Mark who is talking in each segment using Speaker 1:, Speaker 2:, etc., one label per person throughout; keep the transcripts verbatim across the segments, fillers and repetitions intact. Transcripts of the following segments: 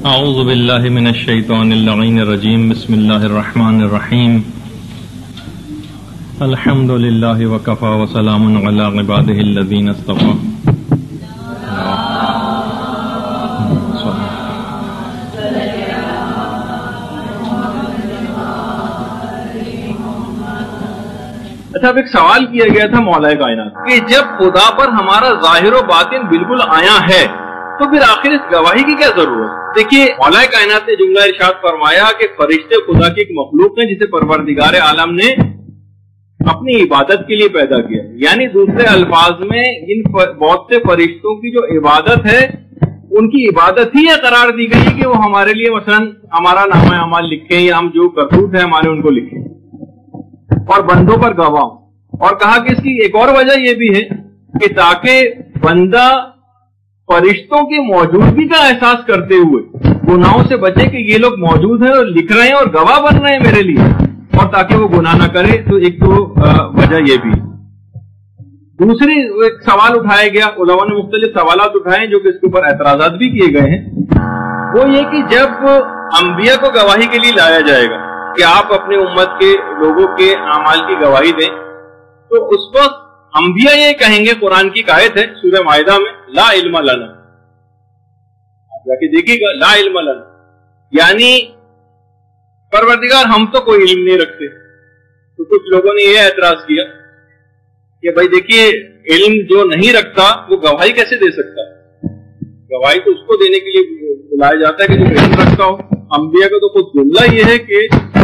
Speaker 1: اعوذ باللہ من الشیطان اللعین الرجیم بسم اللہ الرحمن الرحیم الحمد للہ وکفا وسلام علی عبادہ الذین اصطفی.
Speaker 2: اچھا، اب ایک سوال کیا گیا تھا مولا کائنات کہ جب خدا پر ہمارا ظاہر و باطن بالکل آیا ہے تو پھر آخر اس گواہی کی کیا ضرورت؟ دیکھیے، مولا کائنات نے جملہ ارشاد فرمایا کہ فرشتے خدا کی ایک مخلوق ہیں جسے پروردگار عالم نے اپنی عبادت کے لیے پیدا کیا. یعنی دوسرے الفاظ میں ان بہت سے فرشتوں کی جو عبادت ہے ان کی عبادت ہی یہ قرار دی گئی کہ وہ ہمارے لیے مثلا ہمارا نام اعمال لکھیں یا ہم جو کرتوت ہیں ہمارے ان کو لکھیں اور بندوں پر گواہ. اور کہا کہ اس کی ایک اور وجہ یہ بھی ہے کہ تاکہ بندہ فرشتوں کی موجودگی کا احساس کرتے ہوئے گناہوں سے بچے کہ یہ لوگ موجود ہیں اور لکھ رہے ہیں اور گواہ بن رہے ہیں میرے لیے، اور تاکہ وہ گناہ نہ کرے. تو ایک تو وجہ یہ بھی. دوسری ایک سوال اٹھایا گیا، علماء نے مختلف سوالات اٹھائے جو کہ اس کے اوپر اعتراضات بھی کیے گئے ہیں. وہ یہ کہ جب انبیاء کو گواہی کے لیے لایا جائے گا کہ آپ اپنے امت کے لوگوں کے اعمال کی گواہی دیں، تو اس وقت انبیاء یہ کہیں گے، قرآن کی آیت ہے سورہ مائدہ میں، لا علم لنا. آپ جا کے دیکھیے گا، لا علم لنا یعنی پروردگار ہم تو کوئی علم نہیں رکھتے. تو کچھ لوگوں نے یہ اعتراض کیا کہ بھائی دیکھیے، علم جو نہیں رکھتا وہ گواہی کیسے دے سکتا؟ گواہی تو اس کو دینے کے لیے بلایا جاتا ہے کہ جو علم رکھتا ہو. انبیاء کا تو خود جملہ یہ ہے کہ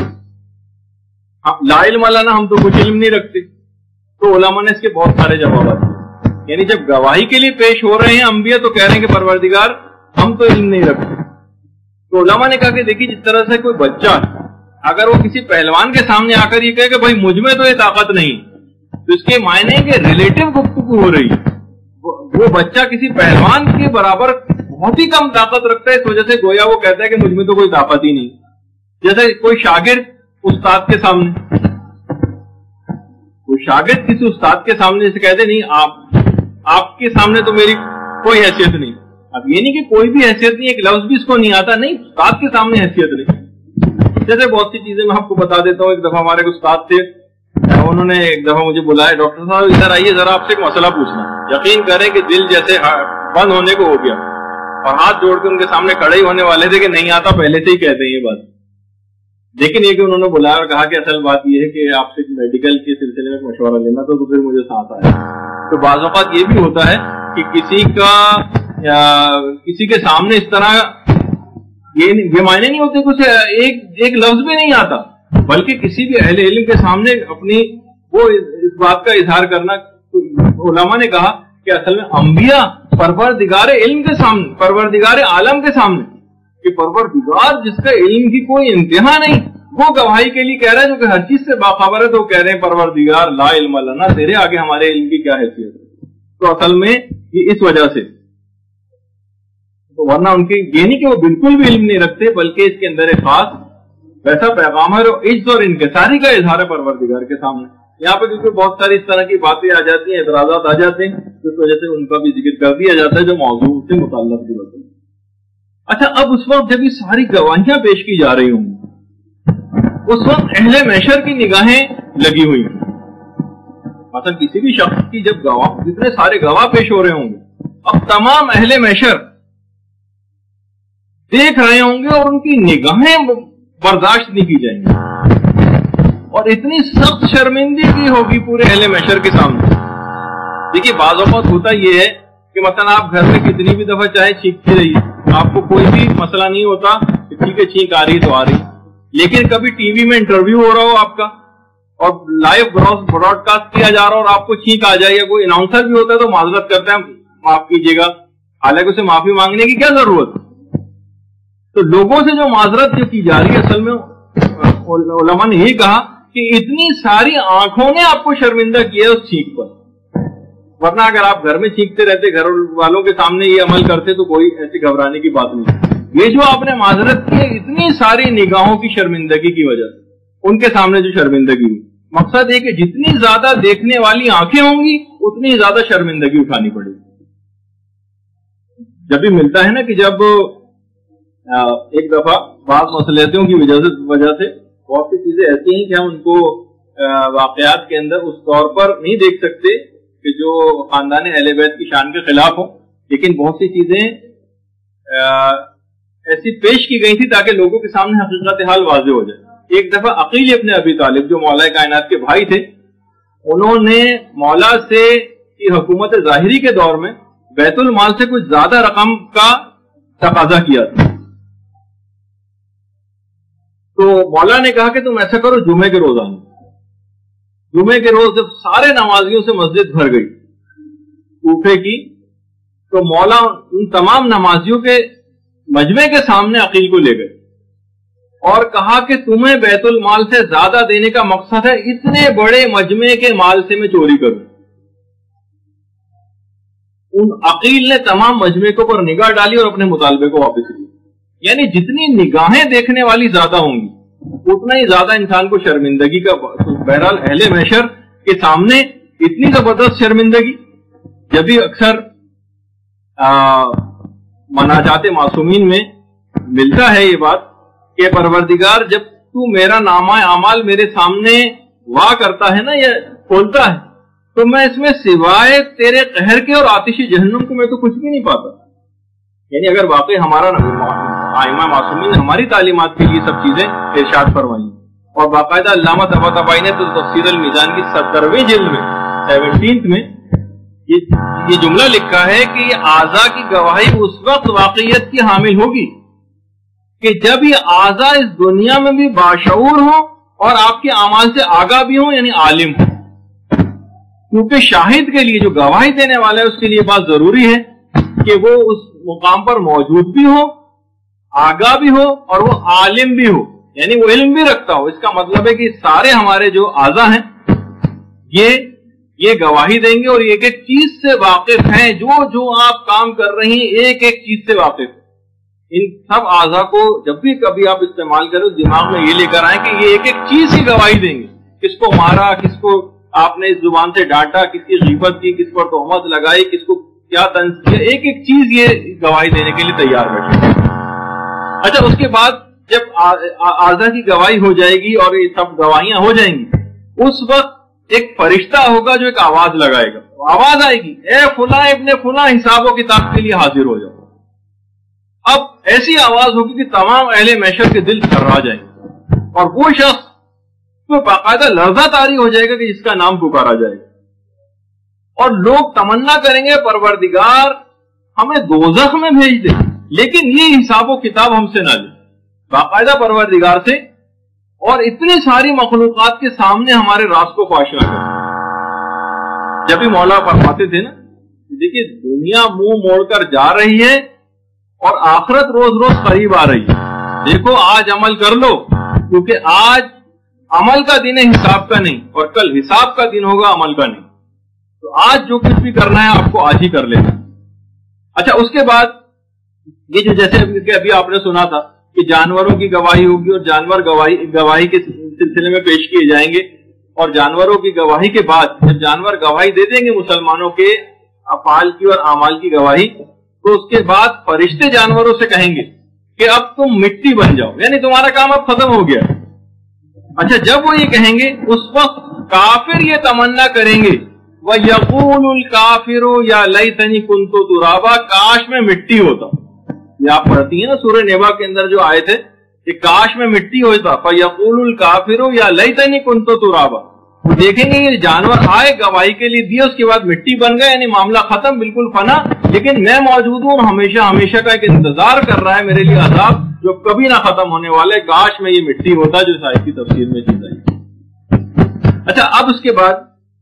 Speaker 2: لا علم لنا، ہم تو کچھ علم نہیں رکھتے. تو علماء نے اس کے بہت سارے جوابات دیے. یعنی جب گواہی کے لیے پیش ہو رہے ہیں انبیاء تو کہہ رہے ہیں کہ پروردگار ہم تو علم نہیں رکھتے. تو علماء نے کہا کہ دیکھیے، جس طرح سے کوئی بچہ اگر وہ کسی پہلوان کے سامنے آ کر یہ کہے کہ بھائی مجھ میں تو یہ طاقت نہیں، تو اس کے معنی کہ ریلیٹو گفتگو ہو رہی ہے. وہ بچہ کسی پہلوان کے برابر بہت ہی کم طاقت رکھتا ہے، اس وجہ سے گویا وہ کہتا ہے کہ مجھ میں تو کوئی طاقت ہی نہیں. جیسے کوئی شاگرد استاد کے سامنے کوئی شاگرد کسی استاد کے سامنے سے کہتے نہیں آپ آپ کے سامنے تو میری کوئی حیثیت نہیں. اب یہ نہیں کہ کوئی بھی حیثیت نہیں، ایک لفظ بھی اس کو نہیں آتا، نہیں، استاد کے سامنے حیثیت نہیں. جیسے بہت سی چیزیں میں آپ کو بتا دیتا ہوں. ایک دفعہ ہمارے استاد تھے، انہوں نے ایک دفعہ مجھے بلایا، ڈاکٹر صاحب ادھر آئیے ذرا آپ سے ایک مسئلہ پوچھنا. یقین کریں کہ دل جیسے بند ہونے کو ہو گیا اور ہاتھ جوڑ کے ان کے سامنے کھڑے ہی ہونے والے تھے کہ نہیں آتا، پہلے سے ہی کہتے ہیں یہ بات. لیکن یہ کہ انہوں نے بلایا اور کہا کہ اصل بات یہ ہے کہ آپ سے میڈیکل کے سلسلے میں مشورہ لینا تو پھر مجھے ساتھ آیا. تو بعض اوقات یہ بھی ہوتا ہے کہ کسی کا یا کسی کے سامنے اس طرح یہ معنی نہیں ہوتے، کچھ ایک ایک لفظ بھی نہیں آتا، بلکہ کسی بھی اہل علم کے سامنے اپنی وہ اس بات کا اظہار کرنا. علماء نے کہا کہ اصل میں انبیاء پروردگار علم کے سامنے، پروردگار عالم کے سامنے، کہ پروردگار جس کا علم کی کوئی انتہا نہیں، وہ گواہی کے لیے کہہ رہا ہے جو کہ ہر چیز سے باخبر ہے. تو کہہ رہے ہیں پروردگار لا علم لنا، تیرے آگے ہمارے علم کی کیا حیثیت ہے. تو اصل میں یہ اس وجہ سے، تو ورنہ ان کی یہ نہیں کہ وہ بالکل بھی علم نہیں رکھتے، بلکہ اس کے اندر ایک خاص ویسا پیغام ہے اور عجز اور انکساری کا اظہار ہے پروردگار کے سامنے. یہاں پہ کیونکہ بہت ساری اس طرح کی باتیں آ جاتی ہیں، اعتراضات آ جاتے ہیں، اس وجہ سے ان کا بھی ذکر کر دیا جاتا ہے جو موضوع سے متعلق بھی ہوتے ہیں. اچھا، اب اس وقت جب یہ ساری گواہیاں پیش کی جا رہی ہوں گی، اس وقت اہل محشر کی نگاہیں لگی ہوئی ہیں. مثلا کسی بھی شخص کی جب گواہ، جتنے سارے گواہ پیش ہو رہے ہوں گے، اب تمام اہل محشر دیکھ رہے ہوں گے اور ان کی نگاہیں برداشت نہیں کی جائیں گی اور اتنی سخت شرمندگی ہوگی پورے اہل محشر کے سامنے. دیکھیے، بعض اوقات ہوتا یہ ہے کہ مثلا آپ گھر میں کتنی بھی دفعہ چاہے چھینکتے رہیے، آپ کو کوئی بھی مسئلہ نہیں ہوتا کہ ٹھیک ہے چھینک آ رہی تو آ رہی. لیکن کبھی ٹی وی میں انٹرویو ہو رہا ہو آپ کا اور لائیو براڈ کاسٹ کیا جا رہا ہو اور آپ کو چھینک آ جائے، یا کوئی اناؤنسر بھی ہوتا ہے تو معذرت کرتے ہیں معاف کیجیے گا، حالانکہ اسے معافی مانگنے کی کیا ضرورت. تو لوگوں سے جو معذرت جو کی جا رہی ہے، اصل میں علماء نے یہ کہا کہ اتنی ساری آنکھوں نے آپ کو شرمندہ کیا اس چھینک پر. ورنہ اگر آپ گھر میں چھینکتے رہتے، گھر والوں کے سامنے یہ عمل کرتے تو کوئی ایسی گھبرانے کی بات نہیں. یہ جو آپ نے معذرت کی اتنی ساری نگاہوں کی شرمندگی کی وجہ سے، ان کے سامنے جو شرمندگی ہوئی، مقصد یہ کہ جتنی زیادہ دیکھنے والی آنکھیں ہوں گی اتنی زیادہ شرمندگی اٹھانی پڑے گی. جب بھی ملتا ہے نا کہ جب ایک دفعہ بعض مصلحتوں کی وجہ سے وجہ سے بہت سی چیزیں ایسی ہیں کہ ہم ان کو واقعات کے اندر اس طور پر نہیں دیکھ سکتے کہ جو خاندان اہل بیت کی شان کے خلاف ہوں، لیکن بہت سی چیزیں ایسی پیش کی گئی تھی تاکہ لوگوں کے سامنے حقیقت حال واضح ہو جائے. ایک دفعہ عقیل ابن ابی طالب جو مولا کائنات کے بھائی تھے، انہوں نے مولا سے کی حکومت ظاہری کے دور میں بیت المال سے کچھ زیادہ رقم کا تقاضا کیا تھا. تو مولا نے کہا کہ تم ایسا کرو، جمعے کے روز آنا. جمعے کے روز جب سارے نمازیوں سے مسجد بھر گئی کوفے کی، تو مولا ان تمام نمازیوں کے مجمع کے سامنے عقیل کو لے گئے اور کہا کہ تمہیں بیت المال سے زیادہ دینے کا مقصد ہے، اتنے بڑے مجمع کے مال سے میں چوری کروں. ان عقیل نے تمام مجمع کو پر نگاہ ڈالی اور اپنے مطالبے کو واپس لیا. یعنی جتنی نگاہیں دیکھنے والی زیادہ ہوں گی اتنا ہی زیادہ انسان کو شرمندگی کا. بہرحال اہل محشر کے سامنے اتنی زبردست شرمندگی. جب بھی اکثر مناجات معصومین میں ملتا ہے یہ بات کہ پروردگار جب تو میرا نامہ اعمال میرے سامنے وا کرتا ہے نا یا کھولتا ہے تو میں اس میں سوائے تیرے قہر کے اور آتش جہنم کو میں تو کچھ بھی نہیں پاتا. یعنی اگر واقعی ہمارا ائمہ معصومین نے ہماری تعلیمات کے لیے سب چیزیں ارشاد فرمائی اور باقاعدہ علامہ طباطبائی نے تو تفسیر المیزان کی سترویں جلد میں سیونٹینتھ میں یہ جملہ لکھا ہے کہ یہ اعضاء کی گواہی اس وقت واقعیت کی حامل ہوگی کہ جب یہ اعضاء اس دنیا میں بھی باشعور ہوں اور آپ کے اعمال سے آگاہ بھی ہوں، یعنی عالم ہوں. کیونکہ شاہد کے لیے جو گواہی دینے والا ہے اس کے لیے بات ضروری ہے کہ وہ اس مقام پر موجود بھی ہو، آگاہ بھی ہو اور وہ عالم بھی ہو، یعنی وہ علم بھی رکھتا ہو. اس کا مطلب ہے کہ سارے ہمارے جو اعضاء ہیں یہ یہ گواہی دیں گے اور ایک ایک چیز سے واقف ہیں. جو جو آپ کام کر رہی ہیں ایک ایک چیز سے واقف ہیں. ان سب اعضاء کو جب بھی کبھی آپ استعمال کریں دماغ میں یہ لے کر آئیں کہ یہ ایک ایک چیز کی گواہی دیں گے. کس کو مارا، کس کو آپ نے اس زبان سے ڈانٹا، کس کی غیبت کی، کس پر تہمت لگائی، کس کو کیا طنز کیا، ایک ایک چیز یہ گواہی دینے کے لیے تیار بیٹھے. اچھا، اس کے بعد جب اعضاء کی گواہی ہو جائے گی اور یہ سب گواہیاں ہو جائیں گی، اس وقت ایک فرشتہ ہوگا جو ایک آواز لگائے گا. آواز آئے گی، اے فلاں ابن فلاں حساب و کتاب کے لیے حاضر ہو جاؤ. اب ایسی آواز ہوگی کہ تمام اہل محشر کے دل تھرا جائیں گے اور وہ شخص تو باقاعدہ لرزہ طاری ہو جائے گا کہ جس کا نام پکارا جائے گا. اور لوگ تمنا کریں گے پروردگار ہمیں دوزخ میں بھیج دے لیکن یہ حساب و کتاب ہم سے نہ لے. باقاعدہ پروردگار سے اور اتنی ساری مخلوقات کے سامنے ہمارے راز کو فاش نہ کریں. جب بھی مولا فرماتے تھے نا، دیکھیے دنیا منہ موڑ کر جا رہی ہے اور آخرت روز روز قریب آ رہی ہے. دیکھو آج عمل کر لو کیونکہ آج عمل کا دن ہے، حساب کا نہیں، اور کل حساب کا دن ہوگا، عمل کا نہیں. تو آج جو کچھ بھی کرنا ہے آپ کو آج ہی کر لینا. اچھا، اس کے بعد یہ جو جیسے ابھی آپ نے سنا تھا کہ جانوروں کی گواہی ہوگی اور جانور گواہی گواہی کے سلسلے میں پیش کیے جائیں گے. اور جانوروں کی گواہی کے بعد جب جانور گواہی دے دیں گے مسلمانوں کے افعال کی اور اعمال کی گواہی، تو اس کے بعد فرشتے جانوروں سے کہیں گے کہ اب تم مٹی بن جاؤ، یعنی تمہارا کام اب ختم ہو گیا. اچھا، جب وہ یہ کہیں گے اس وقت کافر یہ تمنا کریں گے وَيَقُولُ الْكَافِرُ يَا لَيْتَنِي كُنْتُ تُرَابًا، کاش میں مٹی ہوتا. یہ آپ پڑھتی ہیں نا سورہ نبا کے اندر جو آئے تھے کہ کاش میں مٹی ہوتا. فَيَقُولُ الْكَافِرُ يَا لَيْتَنِي كُنْتُ تُرَابًا. وہ دیکھیں گے یہ جانور آئے گواہی کے لیے دیے، اس کے بعد مٹی بن گئے، یعنی معاملہ ختم، بالکل فنا. لیکن میں موجود ہوں، ہمیشہ ہمیشہ کا ایک انتظار کر رہا ہے میرے لیے عذاب جو کبھی نہ ختم ہونے والے. کاش میں یہ مٹی ہوتا جو اس آیت کی تفسیر میں چیز آئی. اچھا، اب اس کے بعد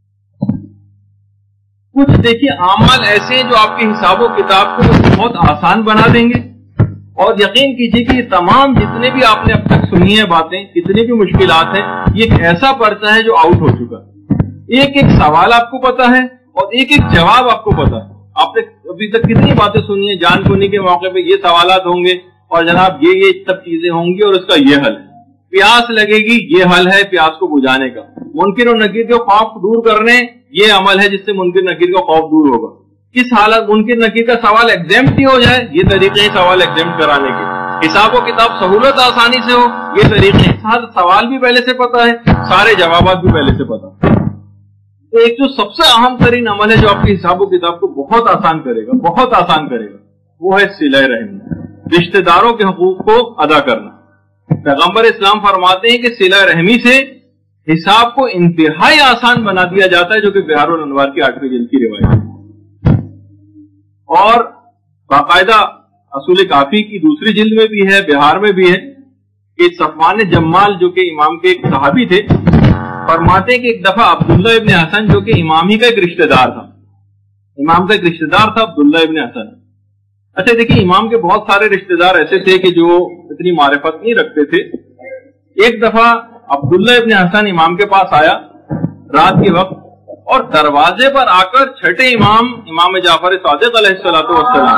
Speaker 2: کچھ دیکھیے اعمال ایسے ہیں جو آپ کے حساب و کتاب کو بہت آسان بنا دیں گے. اور یقین کیجیے کہ یہ تمام جتنے بھی آپ نے اب تک سنی ہیں باتیں، کتنی بھی مشکلات ہیں، یہ ایک ایسا پرچہ ہے جو آؤٹ ہو چکا ہے. ایک ایک سوال آپ کو پتا ہے اور ایک ایک جواب آپ کو پتا ہے. آپ نے ابھی تک کتنی باتیں سنی ہیں، جان کنی کے موقع پہ یہ سوالات ہوں گے اور جناب یہ یہ سب چیزیں ہوں گی اور اس کا یہ حل ہے. پیاس لگے گی، یہ حل ہے پیاس کو بجھانے کا. منکر و نکیر کے خوف دور کرنے، یہ عمل ہے جس سے منکر نکیر کا خوف دور ہوگا. کس حالت منکر نکیر کا سوال ایگزیمپٹ ہی ہو جائے، یہ طریقے ہیں سوال ایگزیمپٹ کرانے کے حساب و کتاب سہولت آسانی سے ہو، یہ طریقے ہیں، سوال بھی پہلے سے پتا ہے، سارے جوابات بھی پہلے سے پتا ہے۔ تو ایک جو سب سے اہم ترین عمل ہے جو آپ کی حساب و کتاب کو بہت آسان کرے گا، بہت آسان کرے گا، وہ ہے صلہ رحمی، رشتہ داروں کے حقوق کو ادا کرنا۔ پیغمبر اسلام فرماتے ہیں کہ صلہ رحمی سے حساب کو انتہائی آسان بنا دیا جاتا ہے، جو کہ بہار الانوار کی آٹھویں جلد کی روایت ہے، اور باقاعدہ اصول کافی کی دوسری جلد میں بھی ہے، بہار میں بھی ہے، کہ صفوان جمال جو کہ امام کے ایک صحابی تھے فرماتے ہیں کہ ایک دفعہ عبداللہ ابن حسن جو کہ امام ہی کا ایک رشتہ دار تھا، امام کا ایک رشتہ دار تھا عبداللہ ابن حسن۔ اچھا دیکھیں، امام کے بہت سارے رشتہ دار ایسے تھے کہ جو اتنی معرفت نہیں رکھتے تھے۔ ایک دفعہ عبداللہ ابن حسن امام کے پاس آیا رات کے وقت، اور دروازے پر آ کر چھٹے امام امام جعفر صادق علیہ الصلوۃ والسلام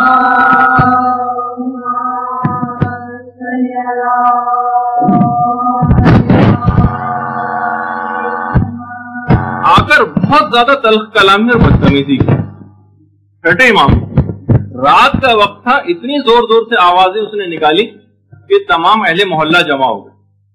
Speaker 2: آ کر بہت زیادہ تلخ کلامی اور بدتمیزی کی۔ چھٹے امام، رات کا وقت تھا، اتنی زور زور سے آوازیں اس نے نکالی کہ تمام اہل محلہ جمع ہو گئے۔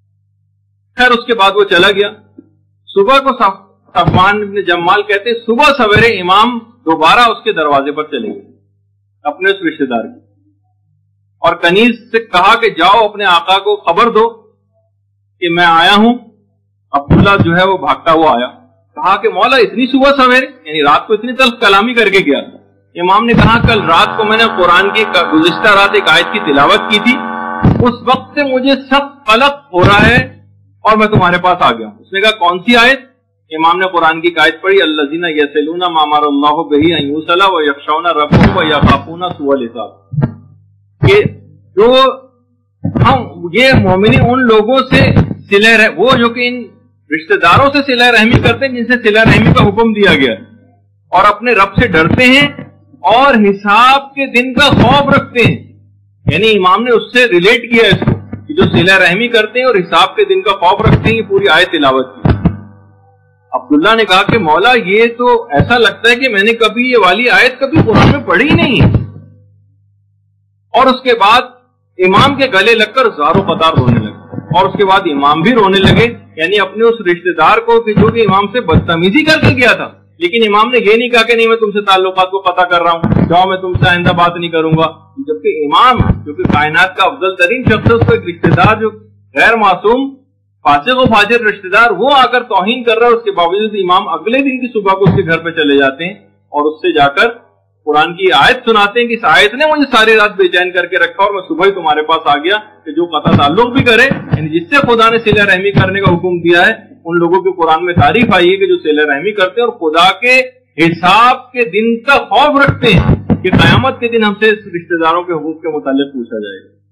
Speaker 2: خیر اس کے بعد وہ چلا گیا۔ صبح کو صفوان بن جمال کہتے صبح سویرے امام دوبارہ اس کے دروازے پر چلے گئے اپنے اس رشتہ دار کی، اور کنیز سے کہا کہ جاؤ اپنے آقا کو خبر دو کہ میں آیا ہوں۔ عبداللہ جو ہے وہ بھاگتا ہوا آیا، کہا کہ مولا اتنی صبح سویرے، یعنی رات کو اتنی تلخ کلامی کر کے گیا۔ امام نے کہا کل رات کو میں نے قرآن کی گزشتہ رات ایک آیت کی تلاوت کی تھی، اس وقت سے مجھے سخت قلق ہو رہا ہے اور میں تمہارے پاس آ گیا ہوں۔ اس نے کہا کون سی آیت؟ امام نے قرآن کی آیت پڑھی، الذین یصلون ما امر اللہ بہ ان یوصل ویخشون ربهم ویخافون سوء الحساب، کہ جو ہم یہ مومنین ان لوگوں سے صلہ رحمی، وہ جو کہ ان رشتہ داروں سے صلہ رحمی کرتے ہیں جن سے صلہ رحمی کا حکم دیا گیا، اور اپنے رب سے ڈرتے ہیں اور حساب کے دن کا خوف رکھتے ہیں۔ یعنی امام نے اس سے ریلیٹ کیا اس کو کہ جو صلہ رحمی کرتے ہیں اور حساب کے دن کا خوف رکھتے ہیں، یہ پوری آیت تلاوت کی۔ عبداللہ نے کہا کہ مولا یہ تو ایسا لگتا ہے کہ میں نے کبھی یہ والی آیت کبھی قرآن میں پڑھی نہیں ہے۔ اور اس کے بعد امام کے گلے لگ کر زارو قطار رونے لگے، اور اس کے بعد امام بھی رونے لگے، یعنی اپنے اس رشتہ دار کو کہ جو کہ امام سے بدتمیزی کر کے گیا تھا، لیکن امام نے یہ نہیں کہا کہ نہیں میں تم سے تعلقات کو قطع کر رہا ہوں، جاؤ میں تم سے آئندہ بات نہیں کروں گا، جبکہ امام جو کہ کائنات کا افضل ترین شخص ہے، اس کو ایک رشتہ دار جو غیر معصوم فاسق و فاجر رشتہ دار وہ آ کر توہین کر رہا ہے، اس کے باوجود امام اگلے دن کی صبح کو اس کے گھر پہ چلے جاتے ہیں اور اس سے جا کر قرآن کی آیت سناتے ہیں کہ اس آیت نے مجھے ساری رات بے چین کر کے رکھا اور میں صبح ہی تمہارے پاس آ گیا کہ جو قطع تعلق بھی کرے، یعنی جس سے خدا نے صلہ رحمی کرنے کا حکم دیا ہے، ان لوگوں کی قرآن میں تعریف آئی ہے کہ جو صلہ رحمی کرتے ہیں اور خدا کے حساب کے دن کا خوف رکھتے ہیں کہ قیامت کے دن ہم سے اس رشتہ داروں کے حقوق کے متعلق پوچھا جائے گا۔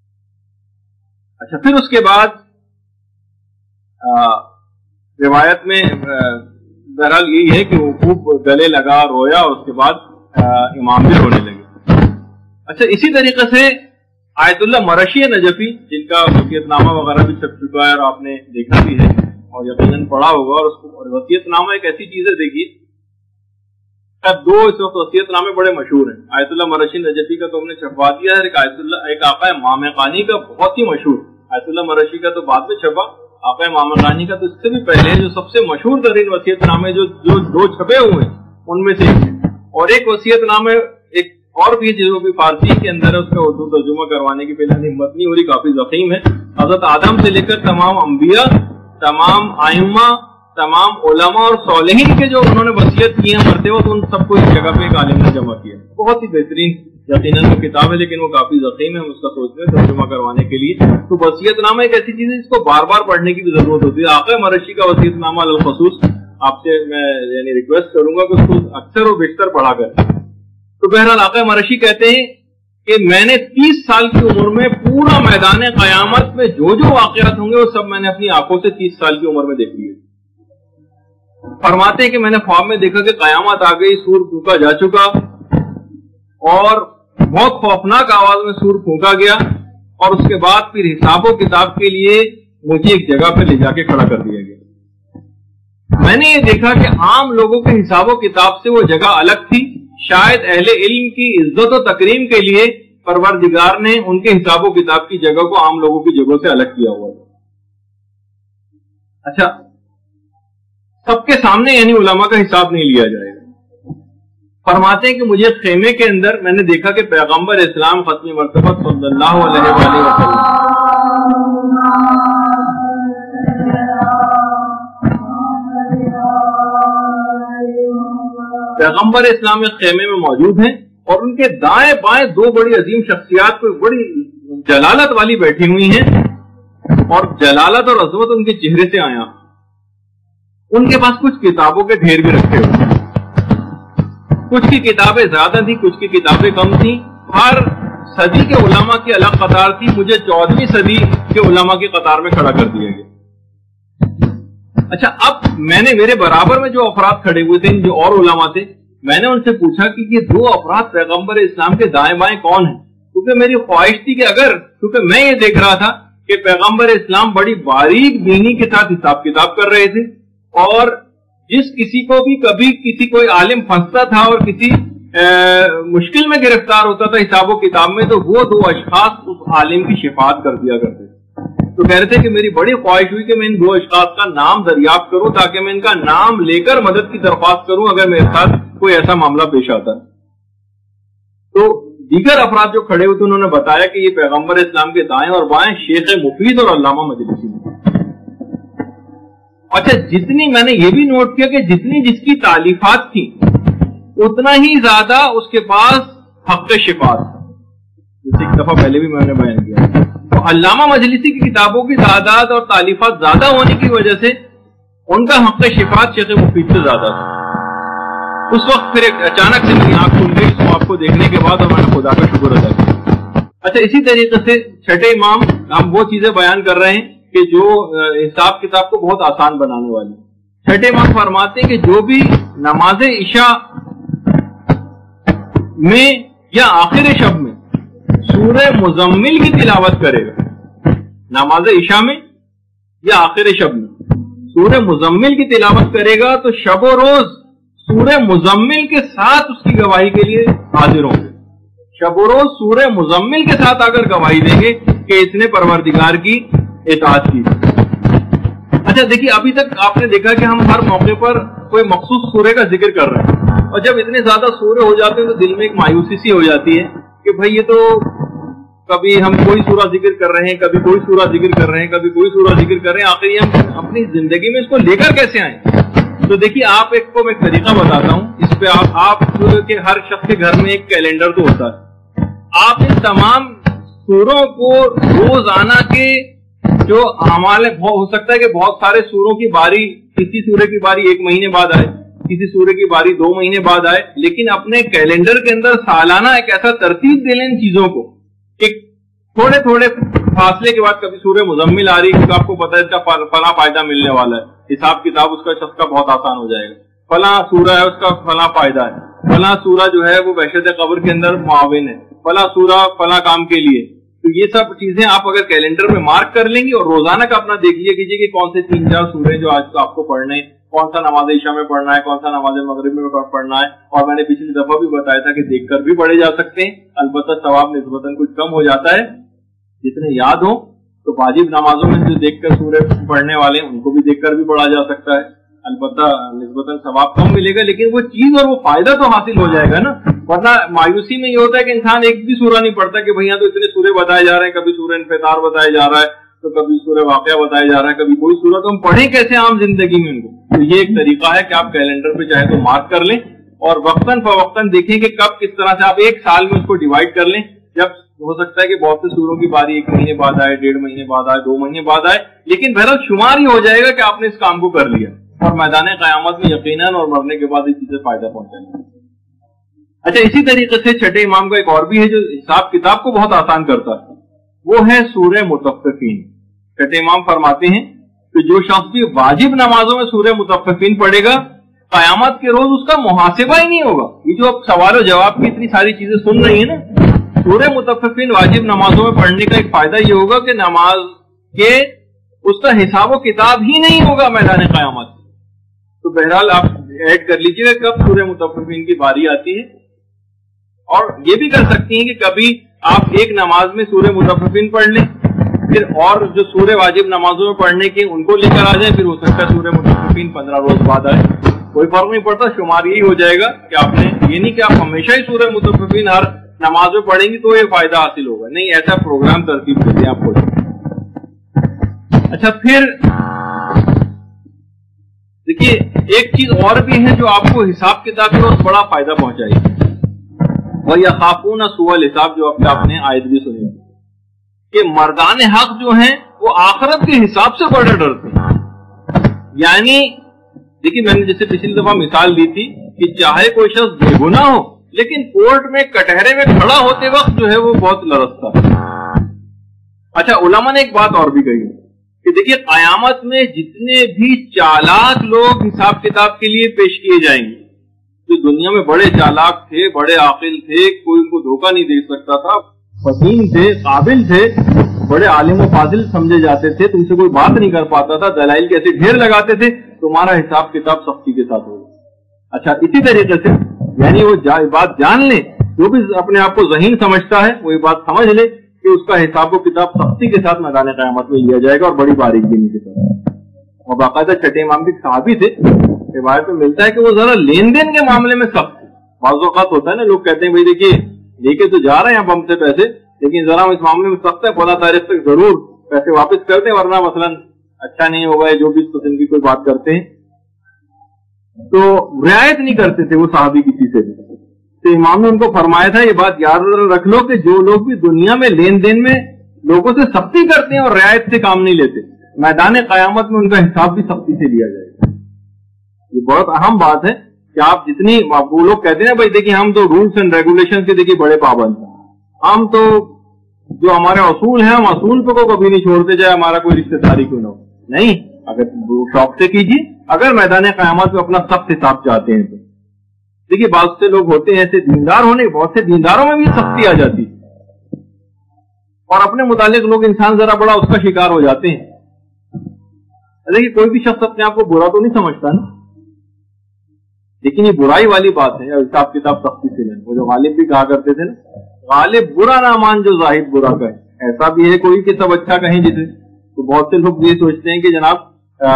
Speaker 2: اچھا، پھر اس کے بعد روایت میں بہرحال یہی ہے کہ وہ خوب گلے لگا، رویا، اور اس کے بعد امام بھی رونے لگے۔ اچھا، اسی طریقے سے آیت اللہ مرشی نجفی، جن کا وصیت نامہ وغیرہ بھی چھپ چکا ہے اور آپ نے دیکھا بھی ہے اور یقیناً پڑھا ہوگا، اور اس کو وصیت نامہ ایک ایسی چیز ہے، دیکھیے دو اس وقت وصیت نامے بڑے مشہور ہیں۔ آیت اللہ مرشی نجفی کا تو ہم نے چھپوا دیا ہے، ایک آیت اللہ ایک آقا مامقانی کا بہت ہی مشہور، آیت اللہ مرشی کا تو بعد میں چھپا، آقا مامقانی کا تو اس سے بھی پہلے جو سب سے مشہور ترین وصیت نامے جو جو دو چھپے ہوئے ہیں ان میں سے ایک، اور ایک وصیت نامے ایک اور بھی جو بھی فارسی کے اندر ہے، اس کا اردو ترجمہ کروانے کی پہلے ہمت نہیں ہو رہی، کافی ضخیم ہے۔ حضرت آدم سے لے کر تمام انبیاء، تمام ائمہ، تمام علماء اور صالحین کے جو انہوں نے وصیت کی ہیں مرتے وقت، ان سب کو اس جگہ پہ ایک عالم نے جمع کیا۔ بہت ہی بہترین یقیناً وہ کتاب ہے، لیکن وہ کافی ضخیم ہے، ہم اس کا سوچ رہے ہیں ترجمہ کروانے کے لیے۔ تو وصیت نامہ ایک ایسی چیز ہے جس کو بار بار پڑھنے کی بھی ضرورت ہوتی ہے۔ آقا مرشی کا وصیت نامہ الخصوص آپ سے میں یعنی ریکویسٹ کروں گا کہ اس کو اکثر و بیشتر پڑھا کریں۔ تو بہرحال آقا مرشی کہتے ہیں کہ میں نے تیس سال کی عمر میں پورا میدان قیامت میں جو جو واقعات ہوں گے وہ سب میں نے اپنی آنکھوں سے تیس سال کی عمر میں دیکھ لیے۔ فرماتے ہیں کہ میں نے خواب میں دیکھا کہ قیامت آ گئی، سور پھونکا جا چکا، اور بہت خوفناک آواز میں سور پھونکا گیا، اور اس کے بعد پھر حساب و کتاب کے لیے مجھے ایک جگہ پہ لے جا کے کھڑا کر دیا گیا۔ میں نے یہ دیکھا کہ عام لوگوں کے حساب و کتاب سے وہ جگہ الگ تھی، شاید اہل علم کی عزت و تکریم کے لیے پروردگار نے ان کے حساب و کتاب کی جگہ کو عام لوگوں کی جگہوں سے الگ کیا ہوا ہے. اچھا سب کے سامنے یعنی علماء کا حساب نہیں لیا جائے گا. فرماتے ہیں کہ مجھے خیمے کے اندر میں نے دیکھا کہ پیغمبر اسلام ختم مرتبہ صلی اللہ علیہ وآلہ وسلم پیغمبر اسلام اس خیمے میں موجود ہیں اور ان کے دائیں بائیں دو بڑی عظیم شخصیات کو بڑی جلالت والی بیٹھی ہوئی ہیں اور جلالت اور عظمت ان کے چہرے سے آیا. ان کے پاس کچھ کتابوں کے ڈھیر بھی رکھے ہوئے, کچھ کی کتابیں زیادہ تھی, کچھ کی کتابیں کم تھیں. ہر صدی کے علماء کی الگ قطار تھی. مجھے چودہویں صدی کے علماء کی قطار میں کھڑا کر دیا گیا. اچھا اب میں نے میرے برابر میں جو افراد کھڑے ہوئے تھے جو اور علماء تھے, میں نے ان سے پوچھا کہ یہ دو افراد پیغمبر اسلام کے دائیں بائیں کون ہیں, کیونکہ میری خواہش تھی کہ اگر کیونکہ میں یہ دیکھ رہا تھا کہ پیغمبر اسلام بڑی باریک بینی کے ساتھ حساب کتاب کر رہے تھے اور جس کسی کو بھی کبھی کسی کوئی عالم پھنستا تھا اور کسی مشکل میں گرفتار ہوتا تھا حساب و کتاب میں تو وہ دو اشخاص اس عالم کی شفاعت کر دیا کرتے. تو کہہ رہے تھے کہ میری بڑی خواہش ہوئی کہ میں ان دو اشخاص کا نام دریافت کروں تاکہ میں ان کا نام لے کر مدد کی درخواست کروں اگر میرے ساتھ کوئی ایسا معاملہ پیش آتا ہے. تو دیگر افراد جو کھڑے ہوئے تھے انہوں نے بتایا کہ یہ پیغمبر اسلام کے دائیں اور بائیں شیخ مفید اور علامہ مجلسی ہیں. اچھا جتنی میں نے یہ بھی نوٹ کیا کہ جتنی جس کی تالیفات تھی اتنا ہی زیادہ اس کے پاس حق شفاعت, جیسے ایک دفعہ پہلے بھی میں نے بیان کیا. تو علامہ مجلسی کی کتابوں کی تعداد اور تالیفات زیادہ ہونے کی وجہ سے ان کا حق شفاعت شیخ مفید سے زیادہ تھا. اس وقت پھر ایک اچانک سے میری آنکھ کھل گئی اس کو آپ کو دیکھنے کے بعد اور میں نے خدا کا شکر ادا کیا. اچھا اسی طریقے سے چھٹے امام ہم وہ چیزیں بیان کر رہے ہیں کہ جو حساب کتاب کو بہت آسان بنانے والی. چھٹے امام فرماتے ہیں کہ جو بھی نماز عشاء میں یا آخر شب میں سورہ مزمل کی تلاوت کرے گا, نماز عشاء میں یا آخر شب میں سورہ مزمل کی تلاوت کرے گا تو شب و روز سورہ مزمل کے ساتھ اس کی گواہی کے لیے حاضر ہوں گے. شب و روز سورہ مزمل کے ساتھ اگر گواہی دیں گے کہ اس نے پروردگار کی اطاعت کی. اچھا دیکھیے ابھی تک آپ نے دیکھا کہ ہم ہر موقع پر کوئی مخصوص سورے کا ذکر کر رہے ہیں اور جب اتنے زیادہ سورے ہو جاتے ہیں تو دل میں ایک مایوسی سی ہو جاتی ہے کہ بھئی یہ تو کبھی ہم کوئی سورہ ذکر کر رہے ہیں, کبھی کوئی سورہ ذکر کر رہے ہیں, کبھی کوئی سورہ ذکر کر رہے ہیں, آخر یہ ہم اپنی زندگی میں اس کو لے کر کیسے آئیں. تو دیکھیے آپ ایک کو میں ایک طریقہ بتاتا ہوں اس پہ آپ آپ کے ہر شخص کے گھر میں ایک کیلنڈر تو ہوتا ہے. آپ ان تمام سوروں کو روزانہ کے جو اعمال ہو سکتا ہے کہ بہت سارے سوروں کی باری, کسی سورے کی باری ایک مہینے بعد آئے, کسی سورے کی باری دو مہینے بعد آئے, لیکن اپنے کیلنڈر کے اندر سالانہ ایک ایسا ترتیب دے لیں ان چیزوں کو کہ تھوڑے تھوڑے فاصلے کے بعد کبھی سورہ مزمل آ رہی ہے کیونکہ آپ کو پتا ہے اس کا فلاں فائدہ ملنے والا ہے, حساب کتاب اس کا شخص کا بہت آسان ہو جائے گا. فلاں سورہ ہے اس کا فلاں فائدہ ہے, فلاں سورہ جو ہے وہ وحشت قبر کے اندر معاون ہے, فلاں سورہ فلاں کام کے لیے. تو یہ سب چیزیں آپ اگر کیلنڈر میں مارک کر لیں گے اور روزانہ کا اپنا دیکھ لیا کیجیے کہ کون سے تین چار سورے جو آج آپ کو پڑھنے, کون سا نماز عشاء میں پڑھنا ہے, کون سا نماز مغرب میں پڑھنا ہے. اور میں نے پچھلی دفعہ بھی بتایا تھا کہ دیکھ کر بھی پڑھے جا سکتے ہیں, البتہ ثواب نسبتاً کچھ کم ہو جاتا ہے. جتنے یاد ہو تو واجب نمازوں میں جو دیکھ کر سورے پڑھنے والے ہیں ان کو بھی دیکھ کر بھی پڑھا جا سکتا ہے, البتہ نسبتاً ثواب کم ملے گا لیکن وہ چیز اور وہ فائدہ تو حاصل ہو جائے گا نا. ورنہ مایوسی میں یہ ہوتا ہے کہ انسان ایک بھی سورہ نہیں پڑھتا کہ بھیا تو اتنے سورے بتائے جا رہے ہیں, کبھی سورہ انفطار بتایا جا رہا ہے تو کبھی سورہ واقعہ بتایا جا رہا ہے, کبھی کوئی سورہ, تو ہم پڑھیں کیسے عام زندگی میں ان کو. تو یہ ایک طریقہ ہے کہ آپ کیلنڈر پہ چاہے تو مارک کر لیں اور وقتاً فوقتاً دیکھیں کہ کب کس طرح سے آپ ایک سال میں اس کو ڈیوائڈ کر لیں. جب ہو سکتا ہے کہ بہت سے سوروں کی باری ایک مہینے بعد آئے, ڈیڑھ مہینے بعد آئے, دو مہینے بعد آئے, لیکن بہرحال شمار ہی ہو جائے گا کہ آپ نے اس کام کو کر لیا اور میدان قیامت میں یقیناً اور مرنے کے بعد اس چیزیں فائدہ پہنچائیں گے. اچھا اسی طریقے سے چھٹے امام کا ایک اور بھی ہے جو حساب کتاب کو بہت آسان کرتا ہے, وہ ہے سورہ مطففین. چھٹے امام فرماتے ہیں کہ جو شخص بھی واجب نمازوں میں سورہ مطففین پڑھے گا قیامت کے روز اس کا محاسبہ ہی نہیں ہوگا. یہ جو اب سوال و جواب کی اتنی ساری چیزیں سن رہی ہیں نا, سورہ مطففین واجب نمازوں میں پڑھنے کا ایک فائدہ یہ ہوگا کہ نماز کے اس کا حساب و کتاب ہی نہیں ہوگا میدان قیامت. تو بہرحال آپ ایڈ کر لیجیے کب سورہ مطففین کی باری آتی ہے, اور یہ بھی کر سکتی ہیں کہ کبھی آپ ایک نماز میں سورہ مطففین پڑھ لیں، پھر اور جو سورہ واجب نمازوں میں پڑھنے کے ان کو لے کر آ جائیں، پھر ہو سکتا ہے سورہ مطففین پندرہ روز بعد آئے، کوئی فرق نہیں پڑتا، شمار یہی ہو جائے گا کہ آپ نے یہ نہیں کہ آپ ہمیشہ ہی سورہ مطففین ہر نماز میں پڑھیں گی تو یہ فائدہ حاصل ہوگا، نہیں، ایسا پروگرام ترتیب دیتے ہیں آپ کو۔ اچھا، پھر دیکھیے ایک چیز اور بھی ہے جو آپ کو حساب کتاب میں بڑا فائدہ پہنچائے گی، وَيَخَافُونَ سُوءَ الْحِسَابِ، جو آپ نے آیت بھی سنی کہ مردان حق جو ہیں وہ آخرت کے حساب سے بڑے ڈرتے ہیں۔ یعنی دیکھیے میں نے جیسے پچھلی دفعہ مثال دی تھی کہ چاہے کوئی شخص بے گناہ ہو لیکن کورٹ میں کٹہرے میں کھڑا ہوتے وقت جو ہے وہ بہت لرزتا ہے۔ اچھا، علماء نے ایک بات اور بھی کہی کہ دیکھیے قیامت میں جتنے بھی چالاک لوگ حساب کتاب کے لیے پیش کیے جائیں گے، جو دنیا میں بڑے چالاک تھے، بڑے عاقل تھے، کوئی ان کو دھوکہ نہیں دے سکتا تھا، فطین تھے، قابل تھے، بڑے عالم و فاضل سمجھے جاتے تھے، تم سے کوئی بات نہیں کر پاتا تھا، دلائل کے ایسے ڈھیر لگاتے تھے، تمہارا حساب کتاب سختی کے ساتھ ہوگا۔ اچھا، اسی طریقے سے یعنی وہ بات جان لیں، جو بھی اپنے آپ کو ذہین سمجھتا ہے وہ یہ بات سمجھ لے کہ اس کا حساب و کتاب سختی کے ساتھ میدان قیامت میں لیا جائے گا اور بڑی باریک بینی کے ساتھ۔ اور باقاعدہ چھٹے امام کے صحابی تھے، روایت میں ملتا ہے کہ وہ ذرا لین دین کے معاملے میں سخت تھے۔ بعض اوقات ہوتا ہے نا، لوگ کہتے ہیں بھائی دیکھیے لے کے تو جا رہے ہیں آپ ہم سے پیسے، لیکن ذرا ہم اس معاملے میں سخت ہے، فلاں تاریخ تک ضرور پیسے واپس کر دیں ورنہ مثلا اچھا نہیں ہوگا، جو بھی قسم کی کوئی بات کرتے ہیں تو رعایت نہیں کرتے تھے وہ صحابی کسی سے بھی۔ تو امام نے ان کو فرمایا تھا یہ بات یاد رکھ لو کہ جو لوگ بھی دنیا میں لین دین میں لوگوں سے سختی کرتے ہیں اور رعایت سے کام نہیں لیتے، میدان قیامت میں ان کا حساب بھی سختی سے لیا جائے گا۔ یہ بہت اہم بات ہے کہ آپ جتنی وہ لوگ کہتے ہیں بھائی دیکھیے ہم تو رولس اینڈ ریگولیشن کے دیکھیے بڑے پابند ہیں، ہم تو جو ہمارے اصول ہیں ہم اصول کو کبھی نہیں چھوڑتے، چاہے ہمارا کوئی رشتے داری کیوں نہ ہو۔ نہیں، اگر شوق سے کیجیے، اگر میدان قیامت میں اپنا سخت حساب چاہتے ہیں تو دیکھیے بعض سے لوگ ہوتے ہیں ایسے دیندار ہونے، بہت سے دینداروں میں بھی سختی آ جاتی ہے اور اپنے متعلق لوگ انسان ذرا بڑا اس کا شکار ہو جاتے ہیں۔ دیکھیے کوئی بھی شخص اپنے آپ کو برا تو نہیں سمجھتا نا، لیکن یہ برائی والی بات ہے، حساب کتاب سختی سے لیں۔ وہ جو غالب بھی کہا کرتے تھے نا، غالب برا نہ مان جو زاہد برا کہے، ایسا بھی ہے کوئی کہ سب اچھا کہیں جسے، تو بہت سے لوگ یہ سوچتے ہیں کہ جناب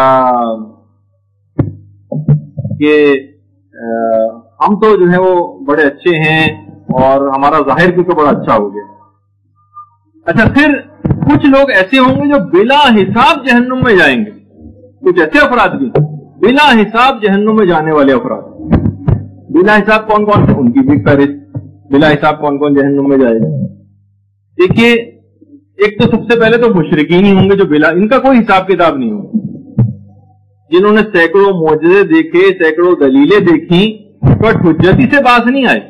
Speaker 2: کہ ہم تو جو ہے وہ بڑے اچھے ہیں اور ہمارا ظاہر بھی تو بڑا اچھا ہو گیا۔ اچھا، پھر کچھ لوگ ایسے ہوں گے جو بلا حساب جہنم میں جائیں گے، کچھ ایسے افراد بھی بلا حساب جہنم میں جانے والے افراد۔ بلا حساب کون کون سے، ان کی بھی فہرست، بلا حساب کون کون جہنم میں جائے گا۔ دیکھیے ایک تو سب سے پہلے تو مشرکین ہی ہوں گے جو بلا، ان کا کوئی حساب کتاب نہیں ہوگا، جنہوں نے سینکڑوں معجزے دیکھے، سینکڑوں دلیلیں دیکھی، بٹ حجتی سے باز نہیں آئے۔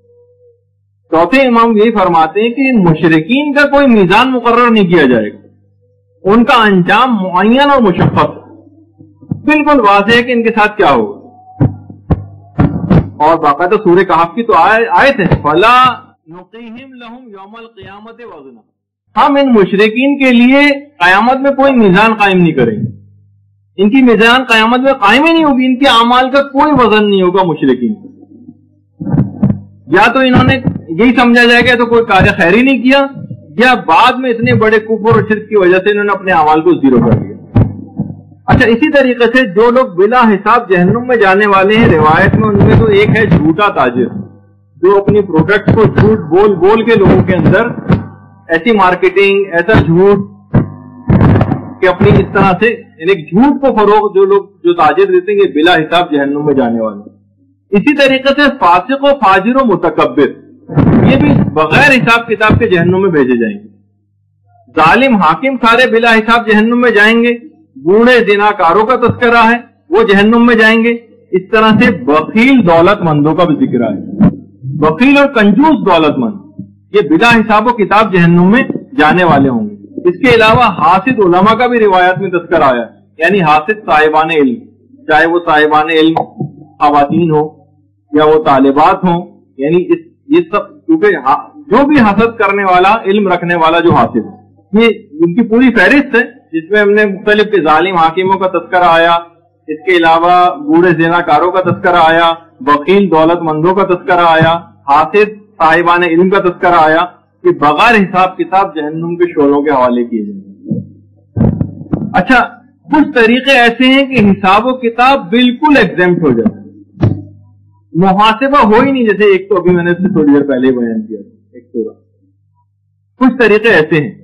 Speaker 2: چوتھے امام یہی فرماتے ہیں کہ ان مشرکین کا کوئی میزان مقرر نہیں کیا جائے گا، ان کا انجام معین اور مشخص بالکل واضح ہے کہ ان کے ساتھ کیا ہوگا۔ اور باقاعدہ سورہ کہف کی تو آیت ہے، فَلَا نُقِيهِمْ لَهُمْ يَوْمَ الْقِيَامَةِ وَزْنًا، ہم ان مشرکین کے لیے قیامت میں کوئی میزان قائم نہیں کریں گے، ان کی میزان قیامت میں قائم ہی نہیں ہوگی، ان کے اعمال کا کوئی وزن نہیں ہوگا مشرکین کا۔ یا تو انہوں نے یہی سمجھا جائے گا تو کوئی کار خیری نہیں کیا، یا بعد میں اتنے بڑے کفر اور شرک کی وجہ سے انہوں نے اپنے اعمال کو زیرو کر دیا۔ اچھا، اسی طریقے سے جو لوگ بلا حساب جہنم میں جانے والے ہیں، روایت میں ان میں تو ایک ہے جھوٹا تاجر، جو اپنی پروڈکٹ کو جھوٹ بول بول کے لوگوں کے اندر ایسی مارکیٹنگ، ایسا جھوٹ کہ اپنی اس طرح سے یعنی جھوٹ کو فروغ جو لوگ جو تاجر دیتے ہیں بلا حساب جہنم میں جانے والے۔ اسی طریقے سے فاسق و فاجر و متکبر، یہ بھی بغیر حساب کتاب کے جہنم میں بھیجے جائیں گے۔ ظالم حاکم سارے بلا حساب جہنم میں جائیں گے، بوڑھے زناکاروں کا تذکرہ ہے وہ جہنم میں جائیں گے۔ اس طرح سے بخیل دولت مندوں کا بھی ذکر ہے، بخیل اور کنجوس دولت مند یہ بلا حساب و کتاب جہنم میں جانے والے ہوں گے۔ اس کے علاوہ حاسد علماء کا بھی روایات میں تذکر آیا، یعنی حاسد صاحبان علم، چاہے وہ صاحبان علم خواتین ہو یا وہ طالبات ہوں، یعنی اس یہ سب کیونکہ جو بھی حسد کرنے والا، علم رکھنے والا جو حاسد، یہ ان کی پوری فہرست ہے جس میں ہم نے مختلف ظالم حاکموں کا تذکرہ آیا، اس کے علاوہ بوڑھے زناکاروں کا تذکرہ آیا، بخیل دولت مندوں کا تذکرہ آیا، حاسد صاحبان علم کا تذکرہ آیا۔ کہ بغیر حساب کتاب جہنم کے شعلوں کے حوالے کیے جائیں. اچھا کچھ طریقے ایسے ہیں کہ حساب و کتاب بالکل ایگزمپٹ ہو جائے, محاسبہ ہو ہی نہیں, جیسے ایک تو ابھی میں نے اس سے تھوڑی دیر پہلے بیان کیا تھا ایک تو. کچھ طریقے ایسے ہیں,